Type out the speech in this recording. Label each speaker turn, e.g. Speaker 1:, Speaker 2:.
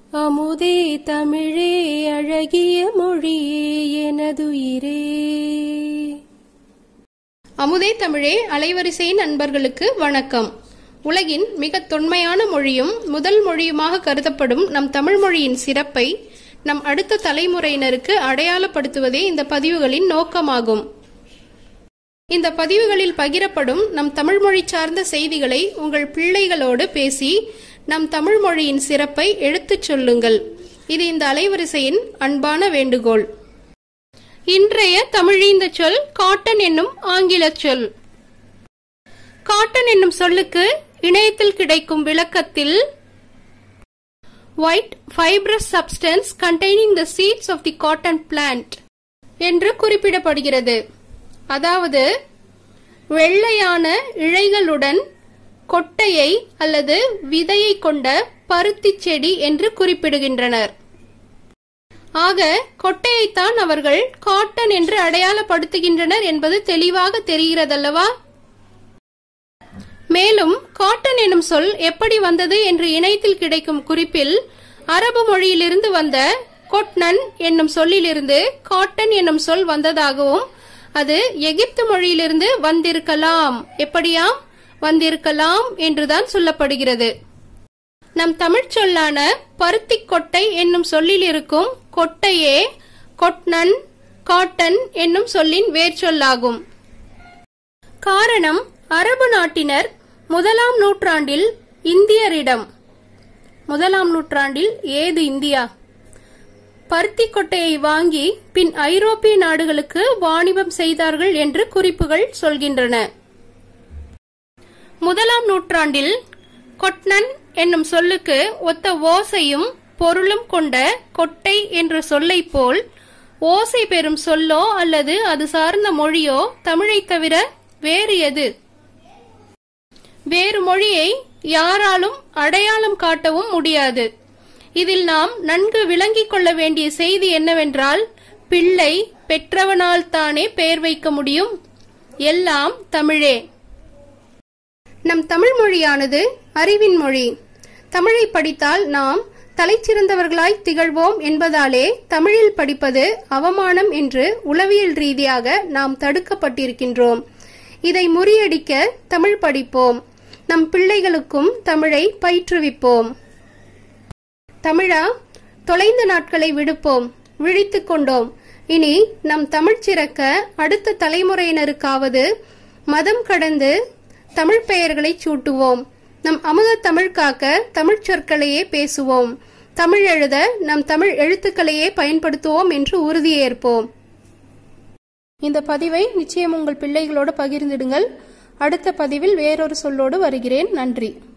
Speaker 1: அமுதே தமிழே அழகிய மொழியே எனதுயிரே.
Speaker 2: அமுதே தமிழே அலைவரிசை நண்பர்களுக்கு வணக்கம். உலகின் மிக தொன்மையான மொழியும் முதல் மொழியுமாக கருதப்படும் நம் தமிழ் மொழியின் சிறப்பை நம் அடுத்த தலைமுறையினருக்கு அடையாளப்படுத்துவதே இந்த பதிவுகளின் நோக்கமாகும். இந்த பதிவுகளில் பகிரப்படும் நம் தமிழ் மொழி சார்ந்த செய்திகளை உங்கள் பிள்ளைகளோடு பேசி நம் தமிழ் மொழியின் சிறப்பை எடுத்துச் சொல்லுங்கள். இது இந்த அலைவரிசையின் அன்பான வேண்டுகோள். இன்றைய தமிழீந்த சொல் காட்டன் என்னும் ஆங்கில சொல். காட்டன் என்னும் சொல்லுக்கு இணையத்தில் கிடைக்கும் விளக்கத்தில் white fibrous substance containing the seeds of the cotton plant என்று குறிப்பிடப்படுகிறது. அதாவது வெள்ளையான இழைகளுடன் கொட்டையை அல்லது விதையை கொண்ட பருத்தி செடி என்று குறிப்பிடுகின்றனர். ஆக கொட்டையைத்தான் அவர்கள் காட்டன் என்று அடையாளப்படுத்துகின்றனர் என்பது தெளிவாக தெரிகிறதல்லவா? மேலும் காட்டன் எனும் சொல் எப்படி வந்தது என்று இணையத்தில் கிடைக்கும் குறிப்பில் அரபு மொழியிலிருந்து வந்த கொட்னன் என்னும் சொல்லிலிருந்து காட்டன் என்னும் சொல் வந்ததாகவும் அது எகிப்து மொழியிலிருந்து வந்திருக்கலாம், எப்படியாம் வந்திருக்கலாம் என்றுதான் சொல்லப்படுகிறது. நம் தமிழ் சொல்லான பருத்தி கொட்டை என்னும் சொல்லில் இருக்கும் கொட்டையே கொட்னன் காட்டன் என்னும் சொல்லின் வேர் சொல்லாகும். காரணம், அரபு நாட்டினர் முதலாம் நூற்றாண்டில் இந்தியரிடம், முதலாம் நூற்றாண்டில் ஏது இந்தியா, பருத்தி கொட்டையை வாங்கி பின் ஐரோப்பிய நாடுகளுக்கு வாணிபம் செய்தார்கள் என்று குறிப்புகள் சொல்கின்றன. முதலாம் நூற்றாண்டில் கொட்னன் என்னும் சொல்லுக்கு ஒத்த ஓசையும் பொருளும் கொண்ட கொட்டை என்ற சொல்லை போல் ஓசை பெறும் சொல்லோ அல்லது அது சார்ந்த மொழியோ தமிழை தவிர வேறு எது? வேறு மொழியை யாராலும் அடையாளம் காட்டவும் முடியாது. இதில் நாம் நன்கு விளங்கிக் கொள்ள வேண்டிய செய்தி என்னவென்றால், பிள்ளை பெற்றவனால் தானே பெயர் வைக்க முடியும். எல்லாம் தமிழே. நம் தமிழ் மொழியானது அறிவின் மொழி. தமிழை படித்தால் நாம் தலைச்சிறந்தவர்களாய் திகழ்வோம் என்பதாலே தமிழில் படிப்பது அவமானம் என்று உளவியல் ரீதியாக நாம் தடுக்கப்பட்டிருக்கின்றோம். இதை முறியடிக்க தமிழ் படிப்போம். நம் பிள்ளைகளுக்கும் தமிழை பயிற்றுவிப்போம். தமிழா, தொலைந்த நாட்களை விடுப்போம், விழித்துக் கொண்டோம். இனி நம் தமிழ் சிறக்க அடுத்த தலைமுறையினருக்காவது மதம் கடந்து தமிழ் பெயர்களை சூட்டுவோம். நம் அமுத தமிழ் காக்க தமிழ் சொற்களையே பேசுவோம். தமிழ் எழுத நம் தமிழ் எழுத்துக்களையே பயன்படுத்துவோம் என்று உறுதியேற்போம். இந்த பதிவை நிச்சயம் உங்கள் பிள்ளைகளோடு பகிர்ந்திடுங்கள். அடுத்த பதிவில் வேறொரு சொல்லோடு வருகிறேன். நன்றி.